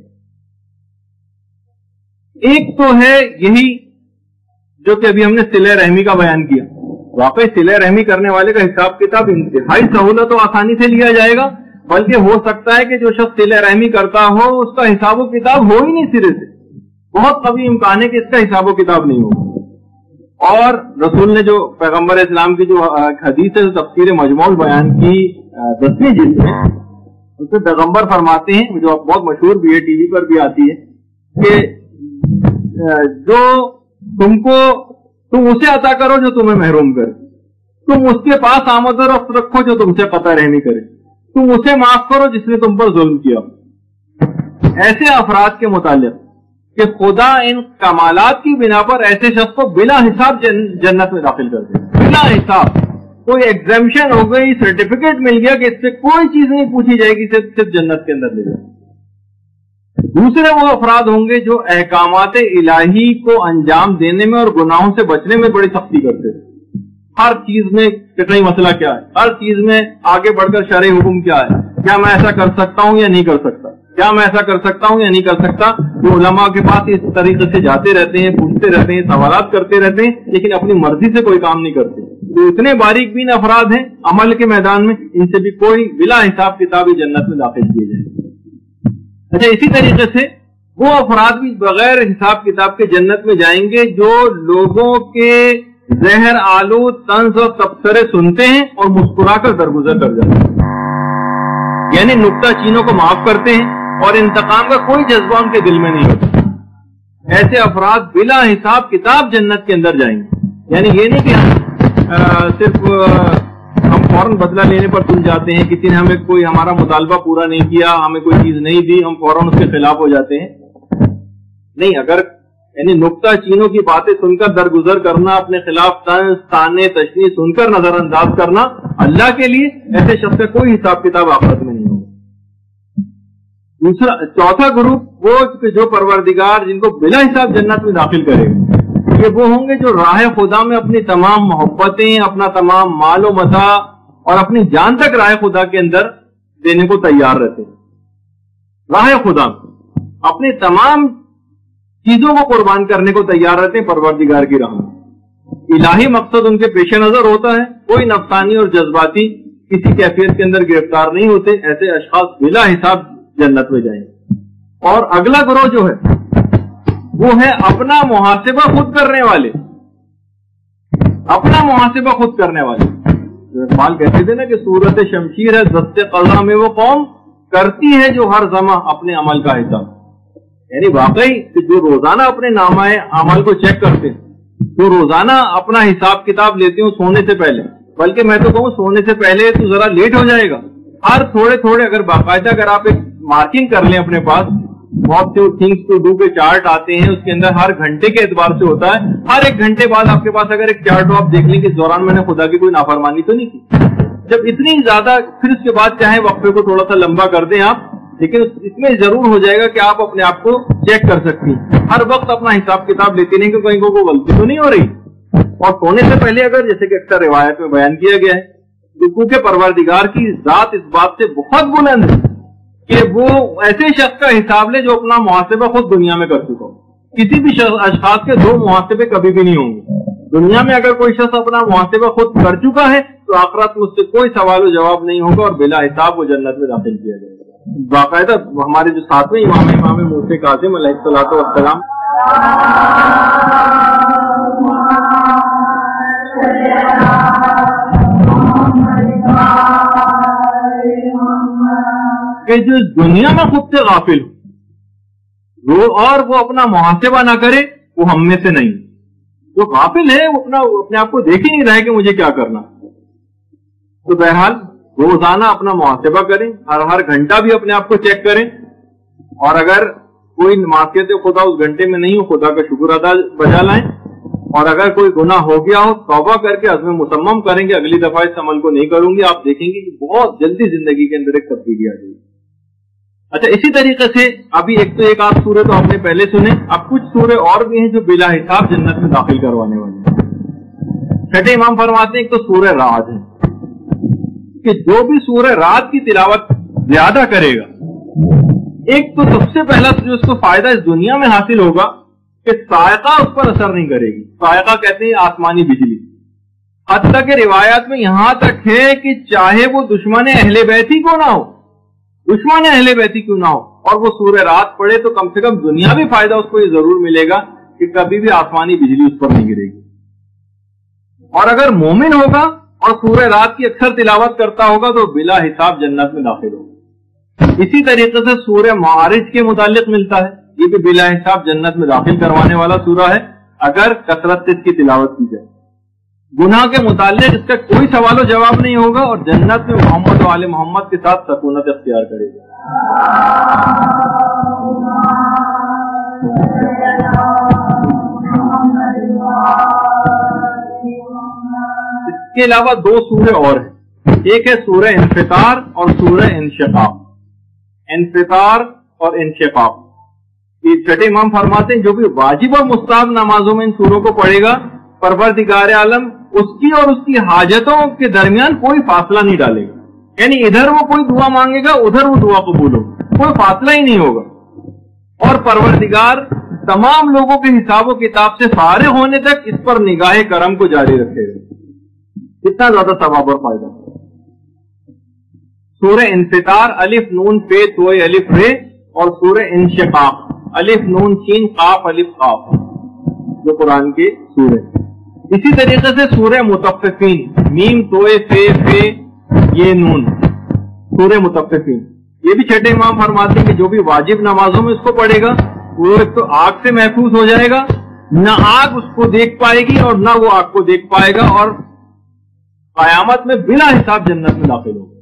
Speaker 2: ایک تو ہے یہی جو کہ ابھی ہم نے صلہ رحمی کا بیان کیا. واقعی صلہ رحمی کرنے والے کا حساب کتاب انتہائی سہولت و آسانی سے لیا جائے گا, بلکہ ہو سکتا ہے کہ جو شخص صلہ رحمی کرتا ہو اس کا حساب و کتاب ہو ہی نہیں سرے سے, بہت قوی امکان ہے کہ اس کا حساب و کتاب نہیں ہوگا. اور رسول نے جو پیغمبر اسلام کی جو حدیث ہے تفسیر مجموع بیان کی دسویں جلد میں, اس میں پیغمبر فرماتے ہیں جو بہت مشہور بھی ہے, ٹی وی پر بھی آتی ہے, کہ جو تم کو تم اسے عطا کرو جو تمہیں محروم کرے, تم اس کے پاس آمد و رفت رکھو جو تم سے قطع رحمی کرے, تم اسے معاف کرو جس نے تم پر ظلم کیا. ایسے افراد کے متعلق کہ خدا ان کمالات کی بنا پر ایسے شخص کو بلا حساب جنت میں داخل کر دے, بلا حساب. کوئی ایگزیمشن ہو گئی, سرٹیفکیٹ مل گیا کہ اس سے کوئی چیز نہیں پوچھی جائے گی, صرف جنت کے اندر لے جائے. دوسرے وہ افراد ہوں گے جو احکامات الہی کو انجام دینے میں اور گناہوں سے بچنے میں بڑی سختی کرتے ہیں. ہر چیز میں کتنا مسئلہ کیا ہے, ہر چیز میں آگے بڑھ کر شرعی حکم کیا ہے, کیا میں ایسا کر سکتا ہوں یا نہیں کر سکتا, کیا میں ایسا کر سکتا ہوں یا نہیں کر سکتا. جو علماء کے پاس اس طریقے سے جاتے رہتے ہیں, پوچھتے رہتے ہیں, سوالات کرتے رہتے ہیں, لیکن اپنی مرضی سے کوئی کام نہیں کرتے. جو اتنے باریک بین افراد ہیں عمل کے میدان میں, ان سے بھی کوئی بلا حساب کتابی جنت میں داخل کیے جائیں. اچھا اسی طریقے سے وہ افراد بھی بغیر حساب کتاب کے جنت میں جائیں گے جو لوگوں کے زہر آلود طنز اور تبصرے سنتے ہیں اور مسکرا کر درگزر کر جاتے ہیں, یعنی نکتہ چینوں کو معاف کرتے ہیں اور انتقام کا کوئی جذبہ ان کے دل میں نہیں ہوتا. ایسے افراد بلا حساب کتاب جنت کے اندر جائیں گے. یعنی یہ نہیں کہ صرف ہم فوراً بدلہ لینے پر تم جاتے ہیں, کسی نے ہمیں کوئی ہمارا مطالبہ پورا نہیں کیا, ہمیں کوئی چیز نہیں دی, ہم فوراً اس کے خلاف ہو جاتے ہیں. نہیں, اگر یعنی نکتہ چینوں کی باتیں سن کر درگزر کرنا, اپنے خلاف طنز تانے تشنیع سن کر نظر انداز کرنا, اللہ کے لیے ایسے شخص کا کوئی حساب کتاب آخرت میں نہیں ہوگا. دوسرا چوتھا گروپ وہ جو پروردگار جن کو بلا حساب جنت میں داخل کرے گا, یہ وہ ہوں گے جو راہ خدا میں اپنی تمام محبتیں, اپنا تمام مال و متاع اور اپنی جان تک راہ خدا کے اندر دینے کو تیار رہتے ہیں. راہ خدا میں اپنی تمام چیزوں کو قربان کرنے کو تیار رہتے ہیں پروردگار کی راہ میں. الہی مقصد ان کے پیش نظر ہوتا ہے, کوئی نفسانی اور جذباتی کسی کیفیت کے اندر گرفتار نہیں ہوتے. ایسے اشخاص بلا حساب جنت میں جائیں گے. اور اگلا گروہ جو ہے وہ ہے اپنا محاسبہ خود کرنے والے. اپنا محاسبہ خود کرنے والے اقبال کہتے تھے نا کہ صورت شمشیر ہے دست قضا میں وہ قوم کرتی ہے جو ہر زماں اپنے عمل کا حساب. یعنی واقعی جو روزانہ اپنے نامہ عمل کو چیک کرتے ہیں, جو روزانہ اپنا حساب کتاب لیتے ہوں سونے سے پہلے, بلکہ میں تو کہوں سونے سے پہلے تو ذرا لیٹ ہو جائے گا, ہر تھوڑے تھوڑے اگر باقاعدہ اگر آپ ایک مارکنگ کر لیں اپنے پاس, بہت سے تھنگس ٹو ڈو کے چارٹ آتے ہیں, اس کے اندر ہر گھنٹے کے اعتبار سے ہوتا ہے. ہر ایک گھنٹے بعد آپ کے پاس اگر ایک چارٹ ہو, آپ دیکھ لیں کہ اس دوران میں نے خدا کی کوئی نافرمانی تو نہیں کی. جب اتنی زیادہ, پھر اس کے بعد چاہے وقفے کو تھوڑا سا لمبا کر دیں آپ, لیکن اس میں ضرور ہو جائے گا کہ آپ اپنے آپ کو چیک کر سکتی ہیں. ہر وقت اپنا حساب کتاب لیتے نہیں کہ کہیں کو کوئی غلطی تو نہیں ہو رہی. اور سونے سے پہلے اگر جیسے کہ اکثر روایت میں بیان کیا گیا ہے, کیونکہ پروردگار کی ذات اس بات سے بہت بلند ہے کہ وہ ایسے شخص کا حساب لے جو اپنا محاسبہ خود دنیا میں کر چکا ہو. کسی بھی اشخاص کے دو محاسبے کبھی بھی نہیں ہوں گے. دنیا میں اگر کوئی شخص اپنا محاسبہ خود کر چکا ہے تو آخرت میں اس سے کوئی سوال و جواب نہیں ہوگا اور بلا حساب وہ جنت میں داخل کیا جائے گا. باقاعدہ ہمارے جو ساتویں امام امام موسی کاظم علیہ الصلوۃ والسلام کہ جو دنیا میں خود سے غافل ہو اور وہ اپنا محاسبہ نہ کرے, وہ ہم میں سے نہیں. جو غافل ہے وہ اپنا اپنے آپ کو دیکھ ہی نہیں رہا ہے کہ مجھے کیا کرنا. تو بہرحال روزانہ اپنا محاسبہ کریں, ہر ہر گھنٹہ بھی اپنے آپ کو چیک کریں, اور اگر کوئی معصیت خدا اس گھنٹے میں نہیں ہو, خدا کا شکر ادا بجا لائیں, اور اگر کوئی گناہ ہو گیا ہو توبہ کر کے عزم مصمم کریں گے اگلی دفعہ اس عمل کو نہیں کروں گی. آپ دیکھیں گے کہ بہت جلدی زندگی کے اندر ایک تبدیلی آ جائے گی. اچھا اسی طریقے سے ابھی ایک تو ایک آپ سورے تو آپ نے پہلے سنے, اب کچھ سورے اور بھی ہیں جو بلا حساب جنت میں داخل کروانے والے ہیں. چھٹے امام فرماتے ہیں ایک تو سورہ رعد ہے کہ جو بھی سورہ رعد کی تلاوت زیادہ کرے گا, ایک تو سب سے پہلا جو اس کو فائدہ اس دنیا میں حاصل ہوگا کہ صاعقہ اس پر اثر نہیں کرے گی. صاعقہ کہتے ہیں آسمانی بجلی. حتیٰ کہ روایات میں یہاں تک ہے کہ چاہے وہ دشمن اہل بیت ہی کیوں نہ ہو, دشمن اہل بیت ہی کیوں نہ ہو, اور وہ سورہ رات پڑھے تو کم سے کم دنیاوی فائدہ اس کو یہ ضرور ملے گا کہ کبھی بھی آسمانی بجلی اس پر نہیں گرے گی. اور اگر مومن ہوگا اور سورہ رات کی اکثر تلاوت کرتا ہوگا تو بلا حساب جنت میں داخل ہوگا. اسی طریقے سے سورہ معارج کے متعلق ملتا ہے, یہ بھی بلا حساب جنت میں داخل کروانے والا سورہ ہے اگر کثرت سے اس کی تلاوت کی جائے. گناہ کے متعلق اس کا کوئی سوال و جواب نہیں ہوگا اور جنت میں محمد و آل محمد کے ساتھ سکونت اختیار کرے گا. اس کے علاوہ دو سورے اور ہیں, ایک ہے سورہ انفطار اور سورہ انشقاق. انفطار اور انشقاق یہ چھٹے امام فرماتے ہیں جو بھی واجب اور مستحب نمازوں میں ان سوروں کو پڑھے گا پروردگار عالم اس کی اور اس کی حاجتوں کے درمیان کوئی فاصلہ نہیں ڈالے گا. یعنی ادھر وہ کوئی دعا مانگے گا ادھر وہ دعا قبول ہوگا, کوئی فاصلہ ہی نہیں ہوگا. اور پروردگار تمام لوگوں کے حساب و کتاب سے فارغ ہونے تک اس پر نگاہ کرم کو جاری رکھے گا. کتنا زیادہ ثواب اور فائدہ. سورہ انفطار الف نون پے توئے الف رے, اور سورہ انشقاق الف نون سین قاف الف قاف جو قرآن کے سورے. اسی طریقے سے سورہ مطففین میم توئے فے فے یہ نون سورہ مطففین, یہ بھی چھٹے امام فرماتے ہیں کہ جو بھی واجب نمازوں میں اس کو پڑھے گا وہ ایک تو آگ سے محفوظ ہو جائے گا, نہ آگ اس کو دیکھ پائے گی اور نہ وہ آگ کو دیکھ پائے گا, اور قیامت میں بلا حساب جنت میں داخل ہوگا.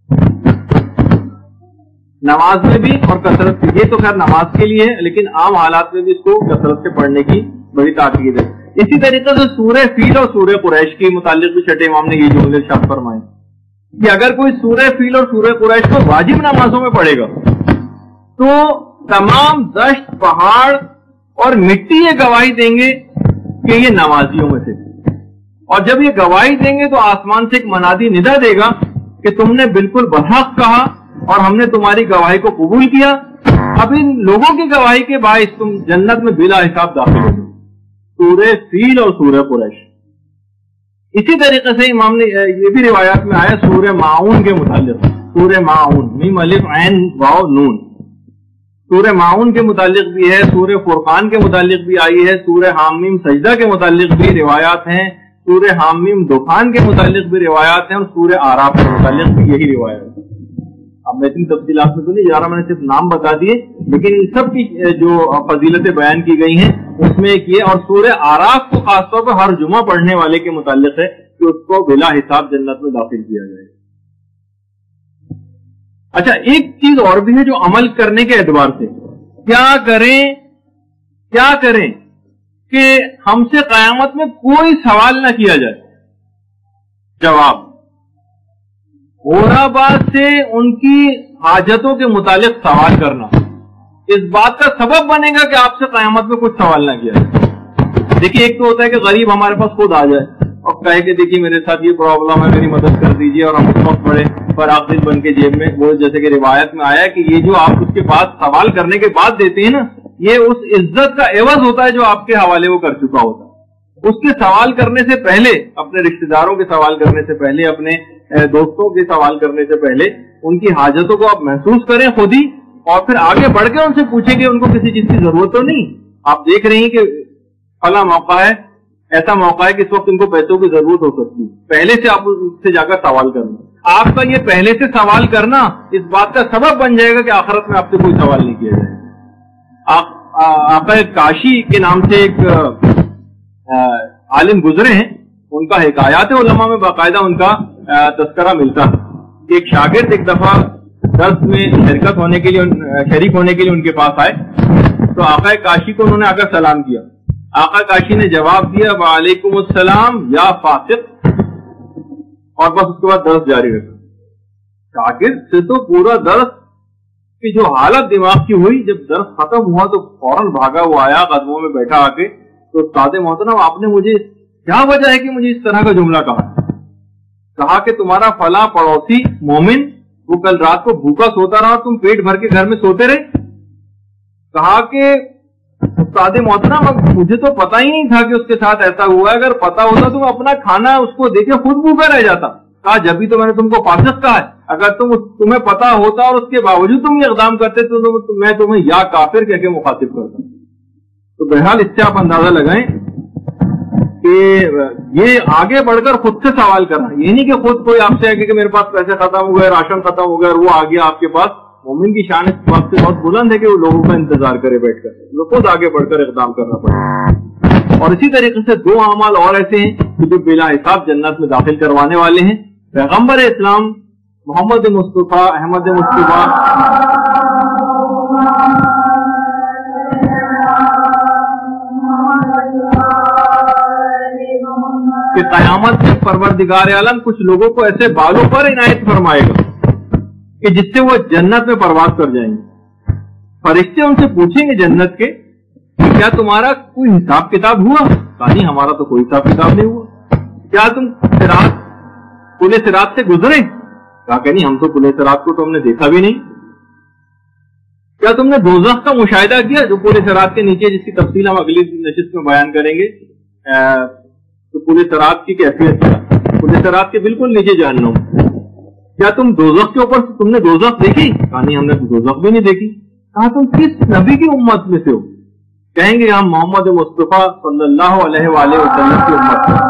Speaker 2: نماز میں بھی اور کثرت سے, یہ تو خیر نماز کے لیے ہے لیکن عام حالات میں بھی اس کو کثرت سے پڑھنے کی بڑی تاکید ہے. اسی طریقے سے سورہ فیل اور سورہ قریش کے متعلق بھی چھٹے امام نے یہ جملے ارشاد فرمائے کہ اگر کوئی سورہ فیل اور سورہ قریش کو واجب نمازوں میں پڑھے گا تو تمام دشت پہاڑ اور مٹی یہ گواہی دیں گے کہ یہ نمازیوں میں سے, اور جب یہ گواہی دیں گے تو آسمان سے ایک منادی ندا دے گا کہ تم نے بالکل برحق کہا اور ہم نے تمہاری گواہی کو قبول کیا. اب ان لوگوں کی گواہی کے باعث تم جنت میں بلا حساب داخل ہو. سورہ فیل اور سورہ قریش. اسی طریقے سے امام نے یہ بھی روایات میں آیا سورہ معاون کے متعلق, سورہ معاون میم الف عین واو نون, سورہ معاون کے متعلق بھی ہے, سورہ فرقان کے متعلق بھی آئی ہے, سورہ حامیم سجدہ کے متعلق بھی روایات ہیں, سورہ حامیم دخان کے متعلق بھی روایات ہیں, اور سورہ آراف کے متعلق بھی یہی روایات ہیں. اب میں اتنی تفصیلات میں تو نہیں جا رہا, میں نے صرف نام بتا دیے, لیکن ان سب کی جو فضیلتیں بیان کی گئی ہیں اس میں ایک یہ, اور سورہ آراف کو خاص طور پر ہر جمعہ پڑھنے والے کے متعلق ہے کہ اس کو بلا حساب جنت میں داخل کیا جائے. اچھا ایک چیز اور بھی ہے جو عمل کرنے کے اعتبار سے, کیا کریں کیا کریں کہ ہم سے قیامت میں کوئی سوال نہ کیا جائے. جواب, غرباء سے ان کی حاجتوں کے متعلق سوال کرنا اس بات کا سبب بنے گا کہ آپ سے قیامت میں کچھ سوال نہ کیا جائے. دیکھیے ایک تو ہوتا ہے کہ غریب ہمارے پاس خود آ جائے اور کہے کہ دیکھیے میرے ساتھ یہ پرابلم ہے, میری مدد کر دیجیے, اور ہم اس وقت بڑے فراخ بن کے جیب میں, وہ جیسے کہ روایت میں آیا کہ یہ جو آپ اس کے بعد سوال کرنے کے بعد دیتے ہیں نا, یہ اس عزت کا عوض ہوتا ہے جو آپ کے حوالے وہ کر چکا ہوتا ہے. اس کے سوال کرنے سے پہلے, اپنے رشتہ داروں کے سوال کرنے سے پہلے, اپنے دوستوں کے سوال کرنے سے پہلے ان کی حاجتوں کو آپ محسوس کریں خود ہی, اور پھر آگے بڑھ کے ان سے پوچھیں کہ ان کو کسی چیز کی ضرورت تو نہیں. آپ دیکھ رہی ہیں کہ فلاں موقع ہے, ایسا موقع ہے کہ اس وقت ان کو پیسوں کی ضرورت ہو سکتی ہے, پہلے سے آپ اس سے جا کر سوال کرنا. آپ کا یہ پہلے سے سوال کرنا اس بات کا سبب بن جائے گا کہ آخرت میں آپ سے کوئی سوال نہیں کیا جائے. آقا کاشی کے نام سے ایک عالم گزرے ہیں, ان کا حکایات علماء میں باقاعدہ ان کا تذکرہ ملتا ہے. ایک شاگرد ایک دفعہ درس میں شرکت ہونے کے لیے شریک ہونے کے لیے ان کے پاس آئے تو آقا کاشی کو انہوں نے آ کر سلام کیا. آقا کاشی نے جواب دیا وعلیکم السلام یا فاسق, اور بس اس کے بعد درس جاری رکھا. شاگرد سے تو پورا درس کہ جو حالت دماغ کی ہوئی، جب درس ختم ہوا تو فوراً بھاگا وہ آیا، قدموں میں بیٹھا آ کے، تو استاد محترم آپ نے مجھے کیا وجہ ہے کہ مجھے اس طرح کا جملہ کہا؟ کہا کہ تمہارا فلاں پڑوسی مومن وہ کل رات کو بھوکا سوتا رہا، تم پیٹ بھر کے گھر میں سوتے رہے۔ کہا کہ استاد محترم اب مجھے تو پتا ہی نہیں تھا کہ اس کے ساتھ ایسا ہوا ہے، اگر پتا ہوتا تو اپنا کھانا اس کو دیکھے خود بھوکا رہ جاتا۔ کہا جبھی تو میں نے تم کو فاسق کہا ہے، اگر تم تمہیں پتا ہوتا اور اس کے باوجود تم یہ اقدام کرتے تو میں تمہیں یا کافر کہہ کے مخاطب کرتا۔ تو بہرحال اس سے آپ اندازہ لگائیں کہ یہ آگے بڑھ کر خود سے سوال کرنا، یہ نہیں کہ خود کوئی آپ سے ہے کہ میرے پاس پیسے ختم ہو گئے، راشن ختم ہو گیا اور وہ آ گیا آپ کے پاس۔ مومن کی شان اس بات سے بہت بلند ہے کہ وہ لوگوں کا انتظار کرے بیٹھ کر، وہ خود آگے بڑھ کر اقدام کرنا پڑے۔ اور اسی طریقے سے دو اعمال اور ایسے ہیں کہ جو بلا حساب جنت میں داخل کروانے والے ہیں۔ پیغمبر اسلام محمد مصطفیٰ احمد مصطفیٰ کہ قیامت میں پروردگار عالم کچھ لوگوں کو ایسے بالوں پر عنایت فرمائے گا کہ جس سے وہ جنت میں پرواز کر جائیں گے۔ فرشتے ان سے پوچھیں گے جنت کے کہ کیا تمہارا کوئی حساب کتاب ہوا؟ کہا نہیں ہمارا تو کوئی حساب کتاب نہیں ہوا۔ کیا تم صراط پل صراط سے گزرے؟ کہا کہ نہیں ہم تو پل صراط کو تو ہم نے دیکھا بھی نہیں۔ کیا تم نے دوزخ کا مشاہدہ کیا جو پل صراط کے نیچے، جس کی تفصیل ہم اگلی نشست میں بیان کریں گے؟ تو پل صراط کی کیفیت کیا؟ پل صراط کے بالکل نیچے جہنم۔ کیا تم دوزخ کے اوپر تم نے دوزخ دیکھی؟ کہا نہیں ہم نے دوزخ بھی نہیں دیکھی۔ کہا تم کس نبی کی امت میں سے ہو؟ کہیں گے ہم محمد مصطفیٰ صلی اللہ علیہ وآلہ وسلم کی امت سے۔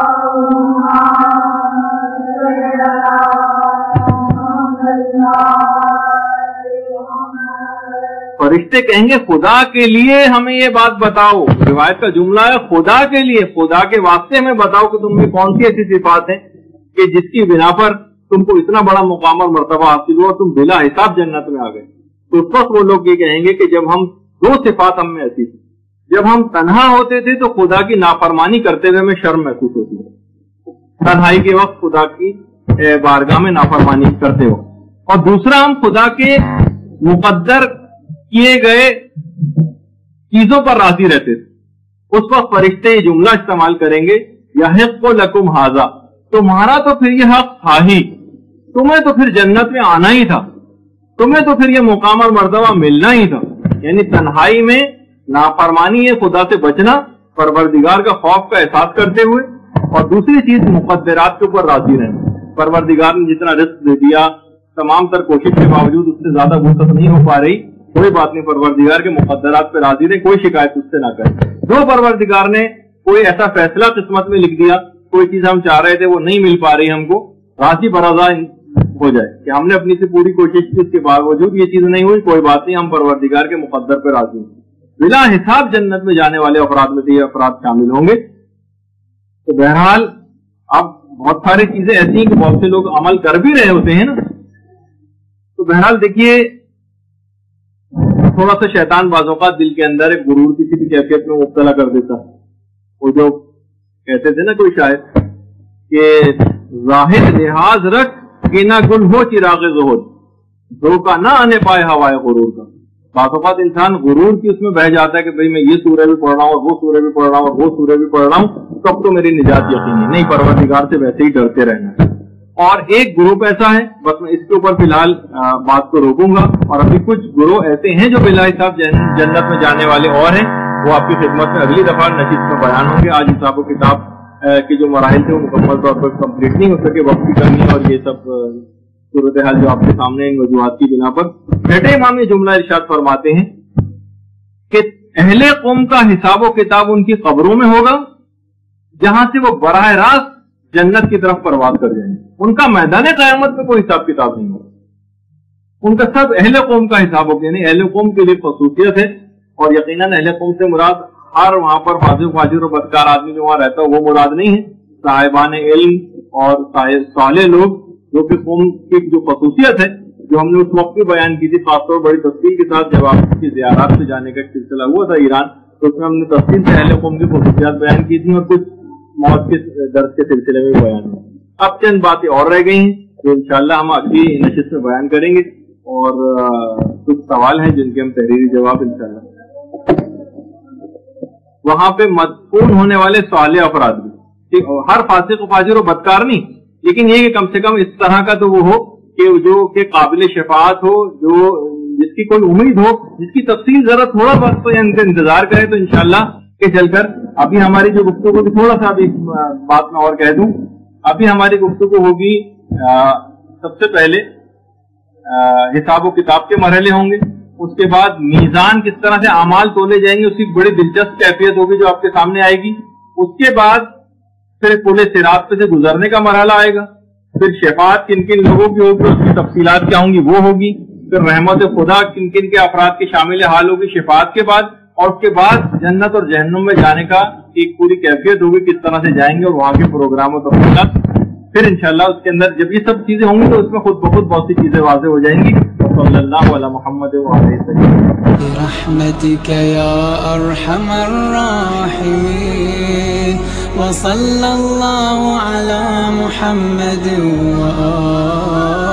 Speaker 2: فرشتے کہیں گے خدا کے لیے ہمیں یہ بات بتاؤ، روایت کا جملہ ہے خدا کے لیے، خدا کے واسطے ہمیں بتاؤ کہ تم میں کون سی ایسی صفات ہیں کہ جس کی بنا پر تم کو اتنا بڑا مقام اور مرتبہ حاصل ہوا، تم بلا حساب جنت میں آ گئے۔ تو اس وقت وہ لوگ یہ کہیں گے کہ جب ہم دو صفات ہم میں ایسی تھی، جب ہم تنہا ہوتے تھے تو خدا کی نافرمانی کرتے ہوئے ہمیں شرم محسوس ہوتی ہے، تنہائی کے وقت خدا کی بارگاہ میں نافرمانی کرتے ہو، اور دوسرا ہم خدا کے مقدر کیے گئے چیزوں پر راضی رہتے تھے۔ اس وقت فرشتے یہ جملہ استعمال کریں گے یحق لکم ھذا، تمہارا تو پھر یہ حق تھا ہی، تمہیں تو پھر جنت میں آنا ہی تھا، تمہیں تو پھر یہ مقام اور مرتبہ ملنا ہی تھا۔ یعنی تنہائی میں نافرمانی ہے، خدا سے بچنا، پروردگار کا خوف کا احساس کرتے ہوئے، اور دوسری چیز مقدرات کے اوپر راضی رہنا۔ پروردگار نے جتنا رزق دے دیا، تمام تر کوشش کے باوجود اس سے زیادہ وسعت نہیں ہو پا رہی، کوئی بات نہیں، پروردگار کے مقدرات پہ راضی رہے، کوئی شکایت اس سے نہ کرے۔ جو پروردگار نے کوئی ایسا فیصلہ قسمت میں لکھ دیا، کوئی چیز ہم چاہ رہے تھے وہ نہیں مل پا رہی ہم کو، راضی برضا ہو جائے کہ ہم نے اپنی سے پوری کوشش کی، اس کے باوجود یہ چیز نہیں ہوئی، کوئی بات نہیں، ہم پروردگار کے مقدر پہ راضی ہیں۔ بلا حساب جنت میں جانے والے افراد میں سے یہ افراد شامل ہوں گے۔ تو بہرحال اب بہت ساری چیزیں ایسی ہیں کہ بہت سے لوگ عمل کر بھی رہے ہوتے ہیں نا، تو بہرحال دیکھیے تھوڑا سا شیطان بعض اوقات دل کے اندر ایک غرور کسی بھی کیفیت میں مبتلا کر دیتا ہے۔ وہ جو کہتے تھے نا کوئی شاعر کہ ظاہر لحاظ رکھ کہ نہ گل ہو چراغ زہد، دھوکہ نہ آنے پائے ہوائے غرور کا۔ بعض اوقات انسان غرور کی اس میں بہ جاتا ہے کہ بھئی میں یہ سورہ بھی پڑھ رہا ہوں اور وہ سورہ بھی پڑھ رہا ہوں اور وہ سورہ بھی پڑھ رہا ہوں، تو اب تو میری نجات یقینی نہیں، پروردگار سے ویسے ہی ڈرتے رہنا ہے۔ اور ایک گروپ ایسا ہے، بس میں اس کے اوپر فی الحال بات کو روکوں گا، اور ابھی کچھ گروہ ایسے ہیں جو بلا حساب جنت میں جانے والے اور ہیں، وہ آپ کی خدمت میں اگلی دفعہ نشست میں بیان ہوں گے۔ آج حساب و کتاب کے جو مراحل تھے وہ مکمل طور پر کمپلیٹ نہیں ہو سکے، وقت کی کمی اور یہ سب صورتحال جو آپ کے سامنے ان وجوہات کی بنا پر۔ بیٹے امام یہ جملہ ارشاد فرماتے ہیں کہ اہل قوم کا حساب و کتاب ان کی قبروں میں ہوگا، جہاں سے وہ براہ راست جنت کی طرف پرواز کر جائیں گے۔ ان کا میدان قیامت میں کوئی حساب کتاب نہیں ہوگا، ان کا سب اہل قوم کا حساب ہوگا۔ یعنی اہل قوم کے لیے خصوصیت ہے، اور یقیناً اہل قوم سے مراد ہر وہاں پر فاضل فاجر اور بدکار آدمی جو وہاں رہتا ہے وہ مراد نہیں ہے، صاحبان علم اور صالح لوگ، جو کہ قوم کی جو خصوصیت ہے جو ہم نے اس وقت بھی بیان کی تھی، خاص طور بڑی تفصیل کے ساتھ جب آپ کی زیارات سے جانے کا ایک سلسلہ ہوا تھا ایران، تو اس میں ہم نے تفصیل سے اہل قوم کی خصوصیات بیان کی تھی اور کچھ موت کے درد کے سلسلے میں بیان ہوا۔ اب چند باتیں اور رہ گئی ہیں جو انشاءاللہ ہم اگلی نشست میں بیان کریں گے، اور کچھ سوال ہیں جن کے ہم تحریری جواب انشاءاللہ. وہاں پہ مدفون ہونے والے صالح افراد بھی، ہر فاسق و فاجر و بدکار نہیں، لیکن یہ کہ کم سے کم اس طرح کا تو وہ ہو کہ جو کہ قابل شفاعت ہو، جو جس کی کوئی امید ہو، جس کی تفصیل ذرا تھوڑا وقت ان کا انتظار کرے تو انشاءاللہ کہ چل کر ابھی ہماری جو گفتگو کی تھوڑا سا ابھی بات میں اور کہہ دوں. ابھی ہماری گفتگو ہوگی سب سے پہلے حساب و کتاب کے مرحلے ہوں گے، اس کے بعد میزان کس طرح سے اعمال تولے جائیں گے، اس کی بڑی دلچسپ کیفیت ہوگی جو آپ کے سامنے آئے گی. اس کے بعد پھر پل صراط پہ سے گزرنے کا مرحلہ آئے گا، پھر شفاعت کن کن لوگوں کی ہوگی، اس کی تفصیلات کیا ہوں گی وہ ہوگی، پھر رحمت خدا کن کن کے افراد کے شامل حال ہوگی شفاعت کے بعد، اور اس کے بعد جنت اور جہنم میں جانے کا ایک پوری کیفیت ہوگی کس طرح سے جائیں گے اور وہاں کے پروگرام و تفصیلات. پھر انشاءاللہ اس کے اندر جب یہ سب چیزیں ہوں گی تو اس میں خود بخود بہت سی چیزیں واضح ہو جائیں گی. صلی اللہ علی محمد وعلیہ وسلم.
Speaker 3: برحمتك يا ارحم الراحمين وصلى الله على محمد وآله